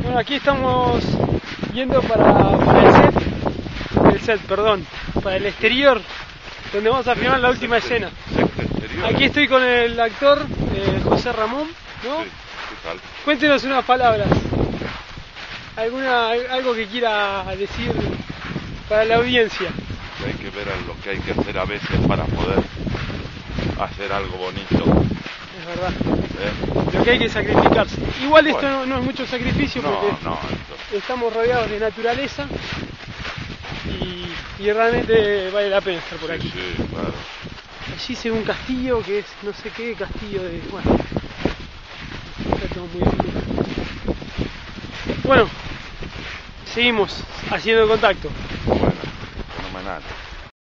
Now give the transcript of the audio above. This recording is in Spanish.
Bueno, aquí estamos yendo para para el exterior, donde vamos a filmar la última escena. Aquí estoy con el actor José Ramón, ¿no? Sí, ¿qué tal? Cuéntenos unas palabras, algo que quiera decir para la audiencia. Hay que ver lo que hay que hacer a veces para poder hacer algo bonito. Es verdad. Lo que hay que sacrificarse. Igual esto no es mucho sacrificio porque estamos rodeados de naturaleza y realmente vale la pena estar por aquí. Sí, claro. Allí se ve un castillo que es no sé qué castillo de... Bueno, está todo muy bien. Bueno, seguimos haciendo contacto. Bueno, fenomenal.